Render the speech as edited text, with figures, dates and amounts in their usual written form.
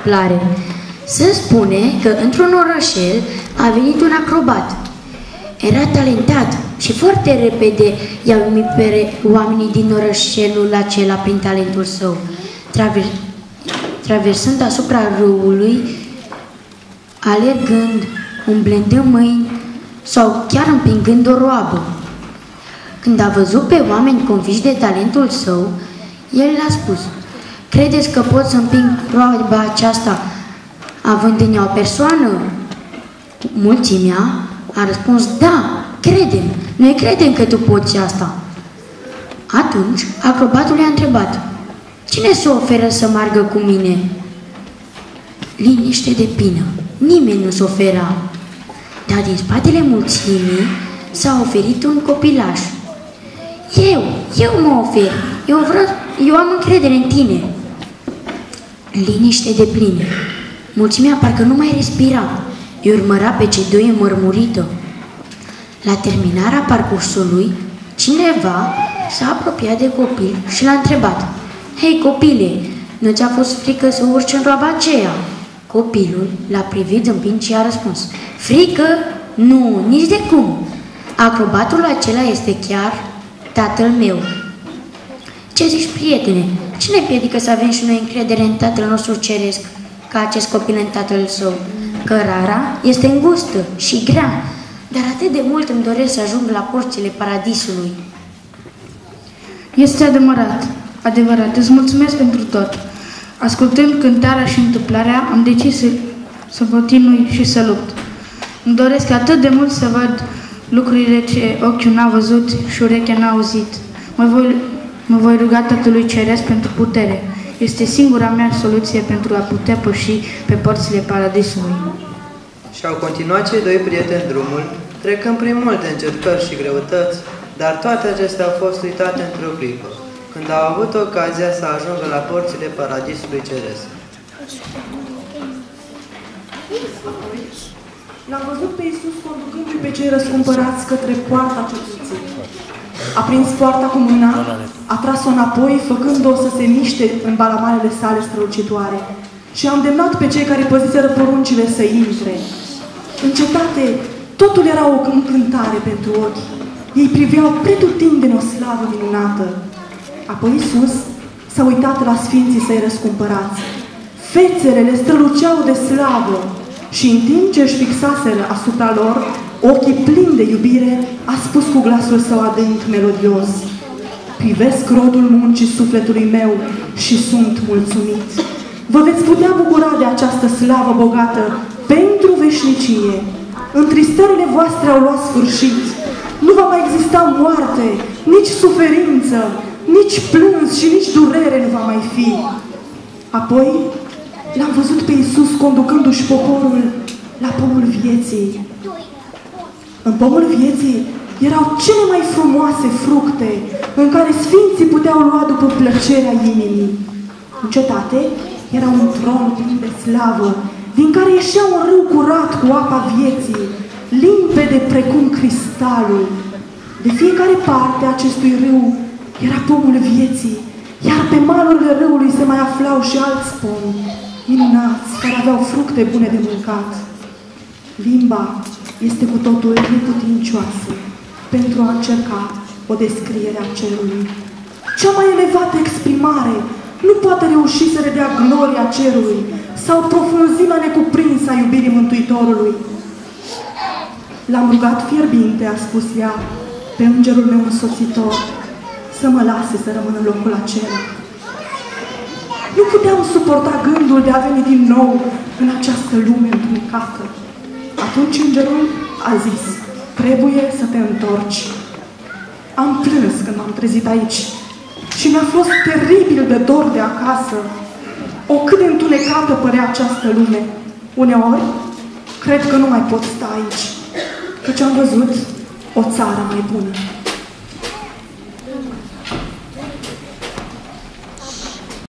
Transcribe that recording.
întâmplare. Se spune că într-un orășel a venit un acrobat. Era talentat și foarte repede i-a uimit pe oamenii din orășelul acela prin talentul său. Traversând asupra râului, alergând, umblând în mâini sau chiar împingând o roabă. Când a văzut pe oameni convinși de talentul său, el le-a spus: "Credeți că pot să împing roaba aceasta având în ea o persoană?" Mulțimea a răspuns: "Da, credem, noi credem că tu poți asta." Atunci, acrobatul i-a întrebat: "Cine se oferă să meargă cu mine?" Liniște deplină. Nimeni nu se ofera. Dar din spatele mulțimii s-a oferit un copilaș. Eu mă ofer. Eu am încredere în tine." Liniște deplină. Mulțimea parcă nu mai respira. Îi urmăra pe cei doi înmărmurită. La terminarea parcursului, cineva s-a apropiat de copil și l-a întrebat: "Hei, copile, nu ți-a fost frică să urci în roaba aceea?" Copilul l-a privit zâmbind și a răspuns: "Frică? Nu, nici de cum. Acrobatul acela este chiar tatăl meu." "Ce zici, prietene? Ce ne împiedică să avem și noi încredere în Tatăl nostru ceresc, ca acest copil în tatăl său? Cărarea este îngustă și grea, dar atât de mult îmi doresc să ajung la porțile paradisului." Este adevărat, îți mulțumesc pentru tot. Ascultând cântarea și întâmplarea, am decis să continui și să lupt. Îmi doresc atât de mult să văd lucrurile ce ochiul n-a văzut și urechea n-a auzit. Mă voi ruga Tatălui Ceresc pentru putere. Este singura mea soluție pentru a putea păși pe porțile paradisului. Și-au continuat cei doi prieteni drumul, trecând prin multe încercări și greutăți, dar toate acestea au fost uitate într-o clipă, când au avut ocazia să ajungă la porțile paradisului ceresc. L-am văzut pe Iisus conducându-i pe cei răscumpărați către poarta cetății. A prins poarta cu mâna, a tras-o înapoi, făcând-o să se miște în balamanele sale strălucitoare, și a îndemnat pe cei care păziseră poruncile să intre. În cetate, totul era o încântare pentru ochi. Ei priveau pretutindeni o slavă minunată. Apoi Iisus s-a uitat la sfinții săi răscumpărați. Fețele le străluceau de slavă și în timp ce își fixaseră asupra lor ochii plini de iubire, a spus cu glasul său adânc melodios: "Privesc rodul muncii sufletului meu și sunt mulțumit. Vă veți putea bucura de această slavă bogată pentru veșnicie. Întristările voastre au luat sfârșit. Nu va mai exista moarte, nici suferință, nici plâns și nici durere nu va mai fi." Apoi l-am văzut pe Iisus conducându-și poporul la pomul vieții. În pomul vieții erau cele mai frumoase fructe în care sfinții puteau lua după plăcerea inimii. În cetate era un tron plin de slavă, din care ieșea un râu curat cu apa vieții, limpede precum cristalul. De fiecare parte a acestui râu era pomul vieții, iar pe malurile râului se mai aflau și alți pomi minunați, care aveau fructe bune de mâncat. Limba este cu totul neputincioasă pentru a încerca o descriere a cerului. Cea mai elevată exprimare nu poate reuși să redea gloria cerului sau profunzimea necuprinsă a iubirii Mântuitorului. L-am rugat fierbinte, a spus ea, pe îngerul meu însoțitor, să mă lase să rămân în locul acela. Nu puteam suporta gândul de a veni din nou în această lume întunecată. Atunci îngerul a zis: "Trebuie să te întorci." Am plâns când m-am trezit aici și mi-a fost teribil de dor de acasă. O cât de întunecată părea această lume. Uneori, cred că nu mai pot sta aici, căci am văzut o țară mai bună.